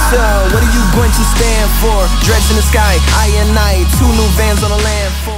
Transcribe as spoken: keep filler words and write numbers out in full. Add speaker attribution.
Speaker 1: So, what are you going to stand for? Dreads in the sky, I and I, two new vans on the land.